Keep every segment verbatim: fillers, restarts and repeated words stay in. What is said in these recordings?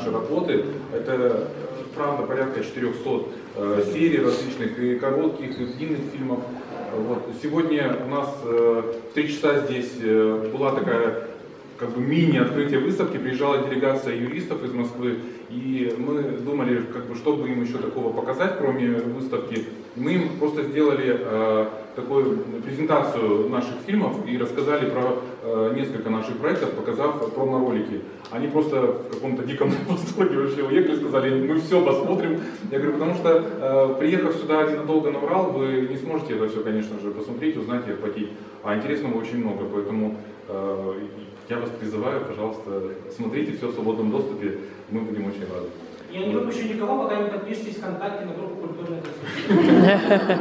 наши работы. Это, правда, порядка четырёхсот э, серий различных, и коротких, и длинных фильмов. Вот. Сегодня у нас э, в три часа здесь э, была такая как бы мини-открытие выставки, приезжала делегация юристов из Москвы, и мы думали, как бы, что бы им еще такого показать, кроме выставки. Мы им просто сделали э, такую презентацию наших фильмов и рассказали про э, несколько наших проектов, показав промо-ролики. Они просто в каком-то диком восторге вообще уехали, сказали, мы все посмотрим. Я говорю, потому что э, приехав сюда ненадолго на Урал, вы не сможете это все, конечно же, посмотреть, узнать и охватить. А интересного очень много, поэтому э, я вас призываю, пожалуйста, смотрите все в свободном доступе, мы будем очень рады. Я не выпущу никого, пока не подпишетесь ВКонтакте на группу «Культурная красота».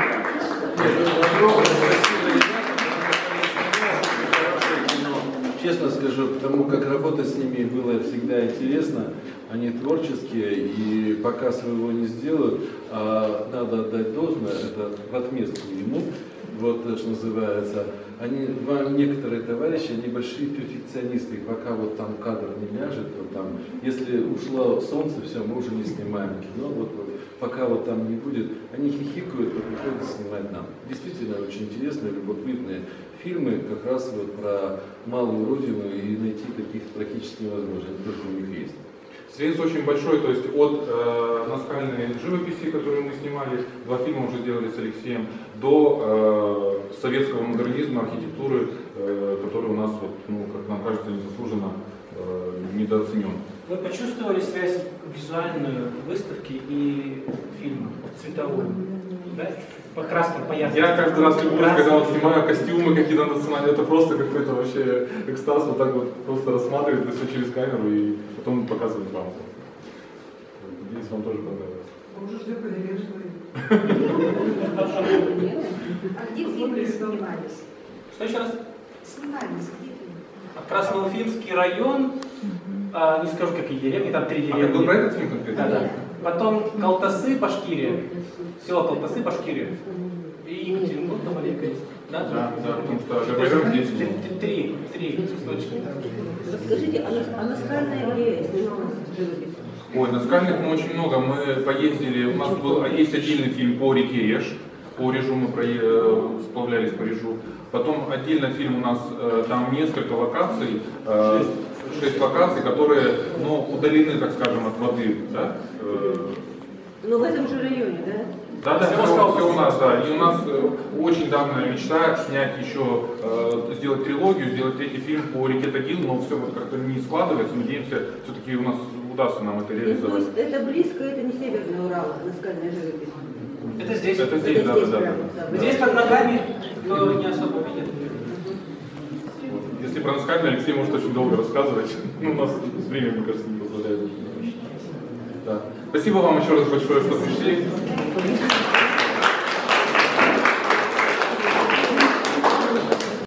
Честно скажу, потому как работать с ними было всегда интересно, они творческие, и пока своего не сделают, а надо отдать должное, это в отместку ему, вот что называется, они, некоторые товарищи, они большие перфекционисты, и пока вот там кадр не ляжет, вот там, если ушло солнце, все, мы уже не снимаем кино, вот, вот, пока вот там не будет, они хихикают, и приходят снимать нам. Действительно очень интересные, любопытные фильмы, как раз вот про малую родину, и найти таких практически невозможно, это только у них есть. Срез очень большой, то есть от э, наскальной живописи, которую мы снимали, два фильма уже сделали с Алексеем, до э, советского модернизма, архитектуры, э, который у нас, вот, ну, как нам кажется, незаслуженно э, недооценен. Вы почувствовали связь визуальную выставки и фильма, цветовую? Да? По краскам, по яркости. Я каждый раз люблю, когда вот снимаю костюмы какие-то национальные, это просто какой-то вообще экстаз, вот так вот просто рассматривать это все через камеру и потом показывать вам. Надеюсь, вам тоже понравилось. Уже ждем, А где фильмы снимались? Что еще раз? Снимались, где фильмы? Красноуфимский район, а, не скажу какие деревни, там три деревни. А какой про этот фильм конкретно? Да, да. Потом Калтасы, Башкирия, село Калтасы, Башкирия. И Екатеринбург там маленько есть. Да, да, да, потому что ЖБР здесь. Три, три кусочка. Расскажите, а наскальная где живопись? Ой, наскальных мы очень много. Мы поездили, у нас был, есть отдельный фильм по реке Реж. По Режу мы про, сплавлялись по Режу. Потом отдельно фильм у нас, там несколько локаций, шесть локаций, которые, ну, удалены, так скажем, от воды, да? Но в этом же районе, да? Да, да, все, все у нас, да. И у нас очень давняя мечта снять еще, э, сделать трилогию, сделать третий фильм по реке Тагил, но все вот как-то не складывается. Надеемся, все-таки у нас удастся нам это реализовать. То есть это близко, это не Северный Урал, наскальная живопись? Это здесь. Это здесь, это да, здесь, да, да, да. Здесь под ногами кто не особо видит. Если про наскальный, Алексей может очень долго рассказывать. Ну, у нас время, мне кажется, не позволяет. Да. Спасибо вам еще раз большое, что пришли.